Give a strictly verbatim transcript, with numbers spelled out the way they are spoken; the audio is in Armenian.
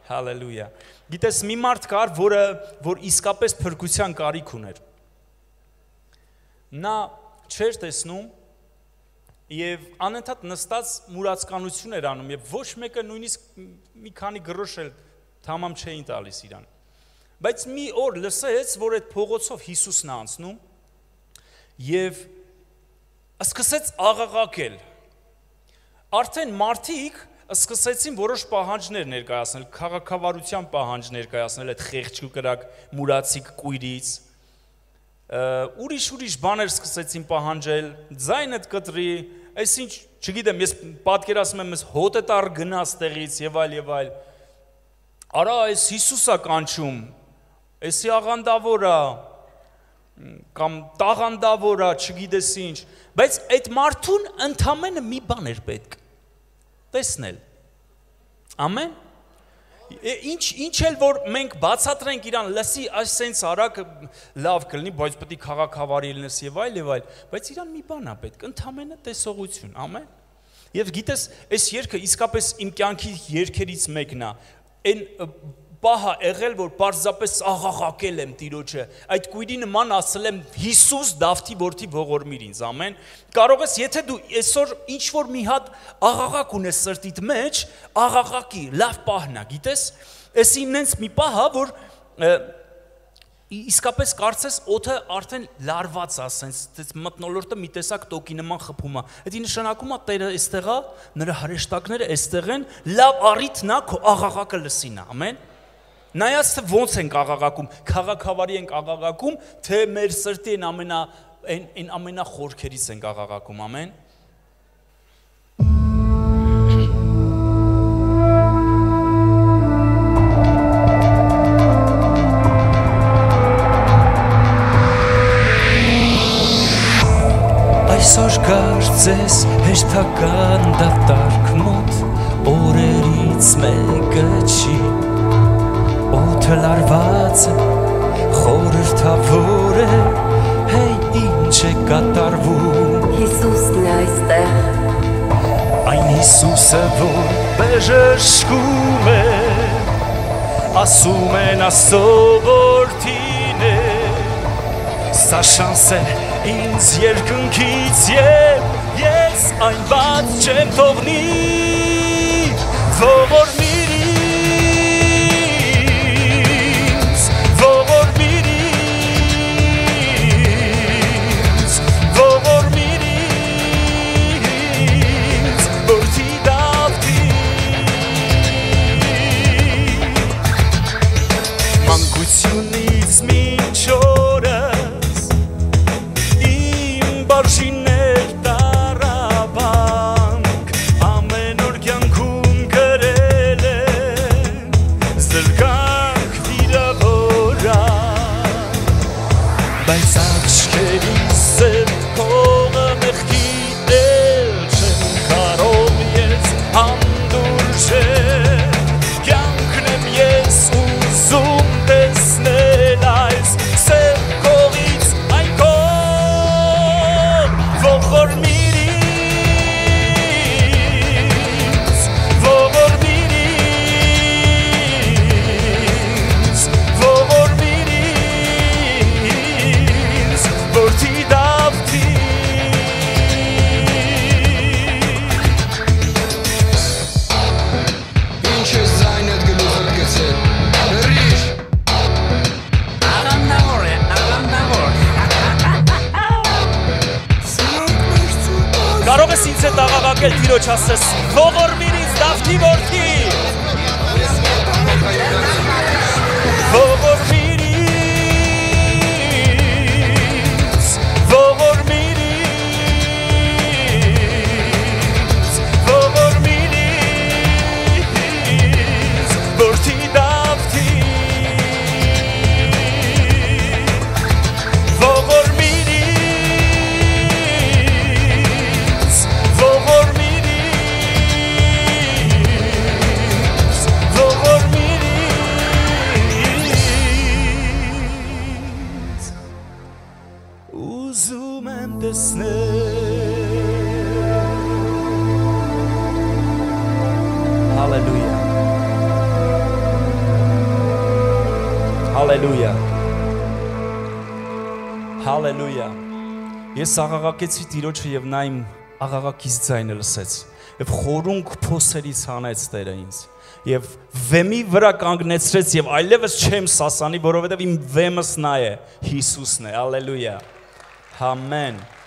Հալելույա։ Գիտես, մի մարդ կար, որը որ իսկապես փրկության կարիք ուներ։ Նա չէր տեսնում եւ անընդհատ նստած մուրացկանություն էր անում եւ ոչ մեկը նույնիսկ մի քանի գրոշ էլ թամամ չէին տալիս իրան։ Բայց մի օր լսեց, որ այդ փողոցով Հիսուսն է անցնում եւ սկսեց աղաղակել։ Արդեն մարդիկ սկսեցին որոշ պահանջներ ներկայացնել, քաղաքավարության պահանջ ներկայացնել այդ խեղճ ու կրակ մուրացիկ կույրից, ուրիշ-ուրիշ բաներ սկսեցին պահանջել, ձայնդ կտրի, այսինչ, չգիտեմ, ես պատկերացնում եմ, ես հոտ է տար գնաց տեղից եւ այլ եւ այլ։ Արա, այս Հիսուսա կանչում, էսի աղանդավոր է, կամ տաղանդավոր է, չգիտես ինչ, բայց այդ մարդուն ընդամենը մի բան էր պետք տեսնել։ Ամեն։ Ինչ ինչ էլ որ մենք բացատրենք իրան, լսի, այս սենց արագ լավ կլինի, բայց պետք է քաղաքավարի լինես եւ այլ եւ այլ, բայց իրան մի բան է պետք, ընդամենը տեսողություն, ամեն։ Եվ գիտես, այս երգը իսկապես իմ կյանքի երգերից մեկն է։ Այն պահա եղել, որ պարզապես աղաղակել եմ Տիրոջը, այդ կույրի նման ասել եմ Հիսուս Դավթի որդի ողորմիր ինձ, ամեն։ Կարող ես, եթե դու այսօր ինչ-որ մի հատ աղաղակ ունես սրտիդ մեջ, աղաղակի, լավ պահն է, գիտես, այս ինձ մի պահ է, որ իսկապես կարծես օդը արդեն լարված է, ասենց մթնոլորտը մի տեսակ տոկի նման խփում է։ Դա նշանակում է Տերը այստեղ է, նրա հրեշտակները այստեղ են, լավ առիթն է քո աղաղակը լսին է, ամեն։ Նայած թե ոնց ենք աղաղակում, քաղաքավարի ենք աղաղակում, թե մեր սրտի են ամենա այն ամենախորքերից ենք աղաղակում, ամեն։ Այսօր կարծես հերթական դատարկ մոտ օրերից մեկը չի, օդը լարված է, խորհրդավոր է, հեյ ինչ է կատարվում։ Հիսուսն է այստեղ։ Այն Հիսուսը, որ բժշկում է, ասում են Աստծո որդին է, սա շանս է ինձ երկնքից եւ ես այն բաց չեմ թողնի, ողորմիր ինձ, ողորմիր ինձ, ողորմիր ինձ, որդի Դավթի, մանկությունից մինչ օրս Բարշիներ տարաբանք, ամեն օր կյանքում գրել են, զրկանք վիրավորան, բայց աչքերիս սև փողը մեղքի դել չեմ կարող ես հանդուր չեմ, կյանքն եմ ես ուզում տեսնել այս սև կողից այն ողորմիր ինձ, ողորմիր ինձ, ողորմիր ինձ, որդի Դավթի։ Ինչ ես ձայնդ գլուխդ գցել, հրիր։ Աղանդավոր է, աղանդավոր։ Կարող ես ինձ հետ աղաղակել Տիրոջ ասես, ողորմիր ինձ Դավթի որդի, ողորմիր ինձ, ողորմիր ինձ, ողորմիր ինձ, որդի Դավթի, ողորմիր ինձ, ողորմիր ինձ, Հալելույա։ Հալելույա։ Ես աղաղակեցի Տիրոջը եւ նա իմ աղաղակից ձայնը լսեց։ Եվ խորունկ փոսերից հանեց Տերը ինձ։ Եվ վեմի վրա կանգնեցրեց եւ այլևս չեմ սասանի, որովհետեւ իմ վեմս նա է, Հիսուսն է։ Հալելույա։ Ամեն։